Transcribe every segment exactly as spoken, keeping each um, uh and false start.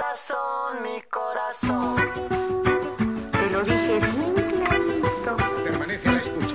corazón, mi corazón. Te lo dije bien clarito. Permanece a la escucha.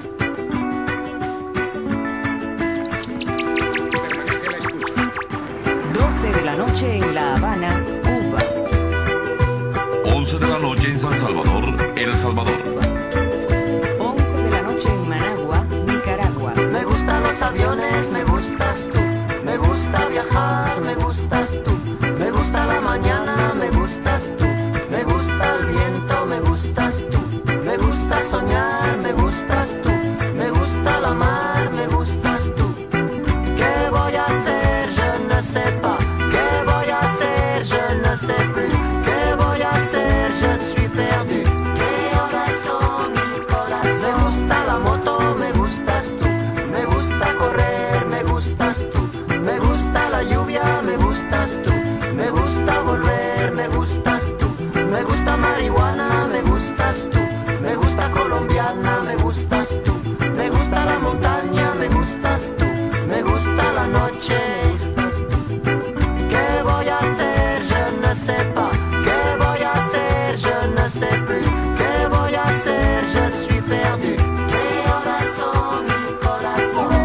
Permanece a la escucha. doce de la noche en La Habana, Cuba. once de la noche en San Salvador, El Salvador. once de la noche en Managua, Nicaragua. Me gustan los aviones, me gustas tú. Me gusta viajar, me gustas tú. Me gusta la mañana, me gustas tú. Me gusta el viento, me gustas tú. Me gusta soñar, me gustas tú. Me gusta la mar, me gustas tú. ¿Qué voy a hacer? Je ne sais pas. ¿Qué voy a hacer? Je ne sais plus. ¿Qué voy a hacer? Je suis perdu. ¿Qué horas son, mi corazón? Me gusta la moto, me gustas tú. Me gusta correr, me gustas tú. Me gusta la lluvia, me gustas tú. Me gusta volver, me gustas tú. Me gusta marihuana, me gustas tú. Me gusta colombiana, me gustas tú. Me gusta la montaña, me gustas tú. Me gusta la noche, me gustas tú. ¿Qué voy a hacer? Je ne sais pas. ¿Qué voy a hacer? Je ne sais plus. ¿Qué voy a hacer? Je suis perdu. ¿Qué horas son, mi corazón?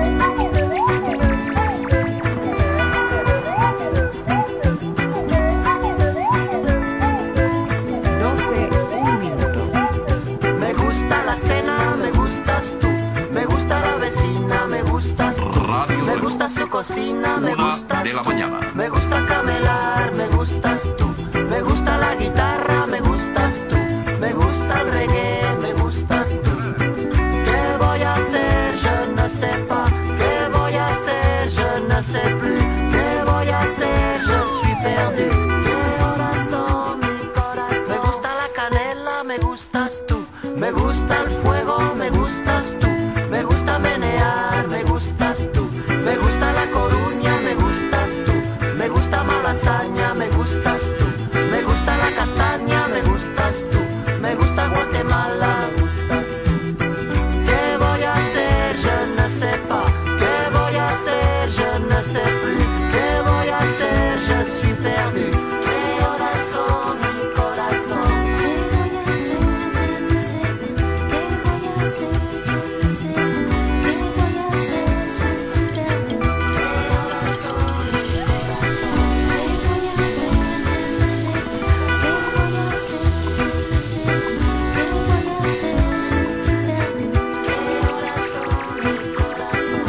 doce, un minuto. Me gusta la cena, me gustas tú. Me gusta la vecina, me gustas tú. Radio Me Reloj. gusta su cocina, me Una gustas de la tú. mañana. Me gusta camelar, me gustas tú. Me gusta la guitarra, me gustas tú. Me gusta el reggae, me gustas tú. ¿Qué voy a hacer? Je ne sais pas. ¿Qué voy a hacer? Je ne sais plus. ¿Qué voy a hacer? Je suis perdu. ¿Qué horas son, mi corazón? Me gusta la canela, me gustas tú. Me gusta el fuego, me gustas tú. Me gusta menear, me gustas tú. Me gusta la Coruña, me gustas tú. Me gusta Malasaña, me gustas tú. Me gusta la castaña, me gustas tú. Me gusta Guatemala, me gustas tú. ¿Qué voy a hacer? Je ne sais pas. ¿Qué voy a hacer? Je ne sais plus. ¿Qué voy a hacer? Je suis perdu. ¿Qué horas son, mi corazón? ¿Qué voy a hacer? Je ne sais plus. ¿Qué voy a hacer? Je ne sais plus. ¿Qué voy a hacer? Je suis perdu. ¿Qué horas son, mi corazón? ¿Qué voy a hacer? Je ne sais plus. ¿Qué voy a hacer? Je ne sais plus. ¿Qué voy a hacer? Je suis perdu. ¿Qué horas son, mi corazón?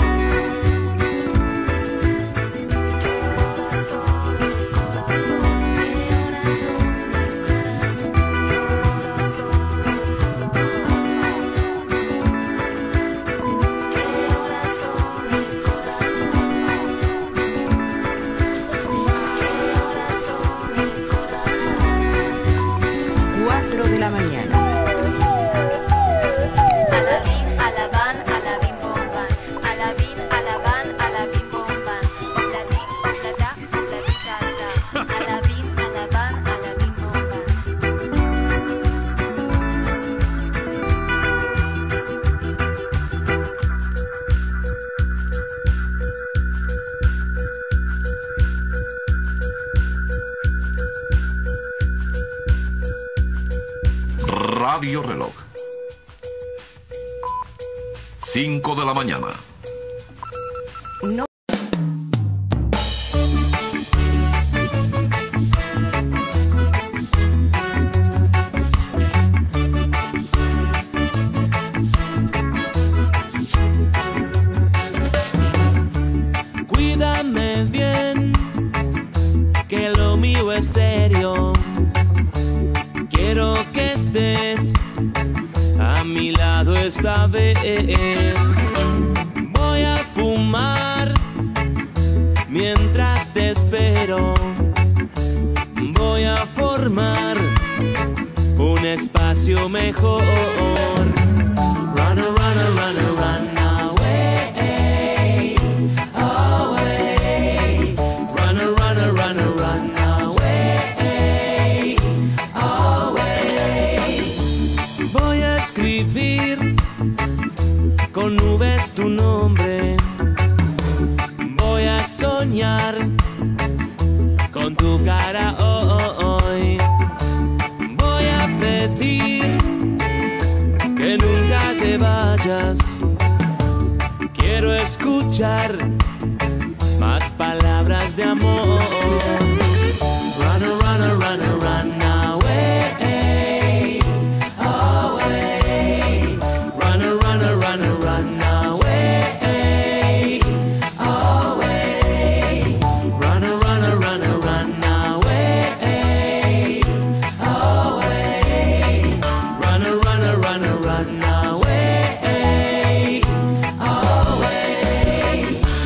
¿Qué horas son, mi corazón? ¿Qué horas son, mi corazón? ¿Qué horas son, mi corazón? ¿Qué horas son, mi corazón? cuatro de la mañana. Alabín, alabán, alabín, bombán. Alabín, alabán, alabín, bombán. Obladín, obladá, obladitata. Alabín, alabán, alabín, bombán. Radio Reloj. cinco de la mañana. No. Cuídame bien, que lo mío es serio. Quiero que estés a mi lado esta vez. Voy a fumar mientras te espero. Voy a formar un espacio mejor. Run, run, run, run away, away. Run, run, run, run away, away. Voy a escribir con nubes tu nombre. Voy a soñar con tu cara hoy. escuchar más palabras de amor. Run, run, run, run away, away. Run, run, run, run away, away. Run, run, run, run away, away. Run, run, run, run away, away.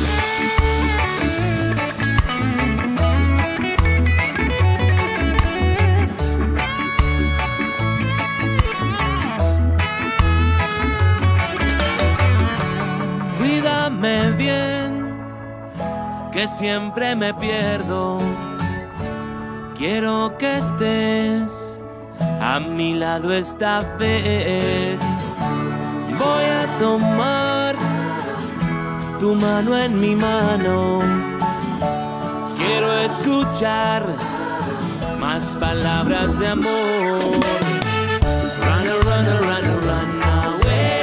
Cuídame bien, que siempre me pierdo. Quiero que estés a mi lado esta vez. Voy a tomar tu mano en mi mano. Quiero escuchar más palabras de amor. Run, run, run, run away,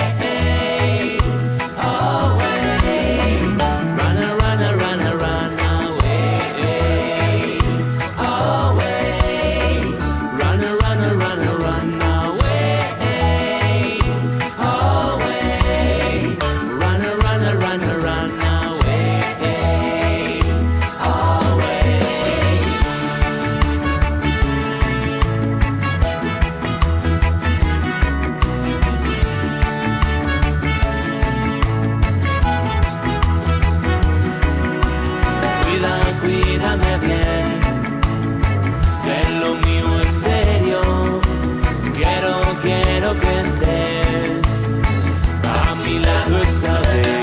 away. Run, run, run, run away, away. Run, run, run, run away, away. Run, run, run, run away, away. Cuida, cuídame bien, que lo mío es serio. Quiero, quiero que estés a mi lado esta vez.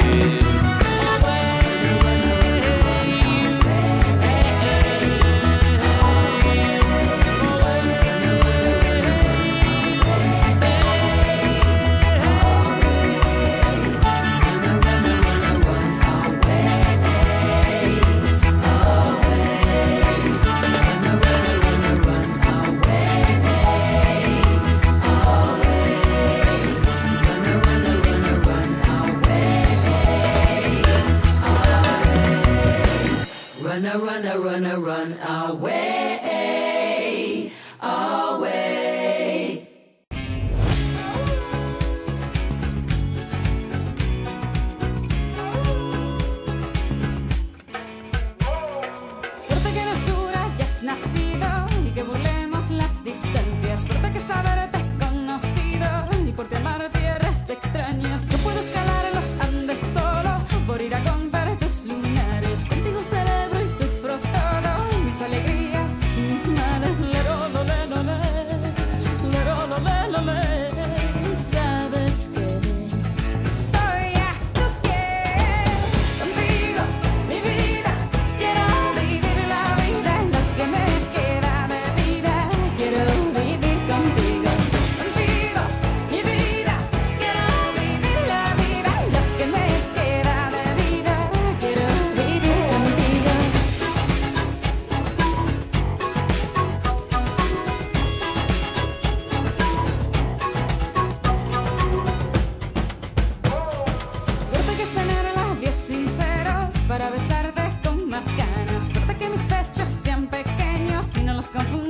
Run, run, run, run away, away. Suerte que en el sur hayas nacido y que burlemos las distancias. Suerte que saberte es conocido y por ti amar tierras extrañas. Yo puedo escalar en los Andes solo por ir a contar tus lunares. Contigo celebro y sufro todo, mis alegrías y mis males. Lero, lo, le, lo, le. Lero, lo, le, lo, le. Sabes que estoy a tus pies. Contigo, mi vida, quiero vivir la vida, lo que me queda de vida. Quiero vivir contigo. Contigo, mi vida, quiero vivir la vida, lo que me queda de vida. Quiero vivir contigo. Suerte que es tener labios sinceros para besarte con más ganas. Suerte que mis pechos sean pequeños y no los confundas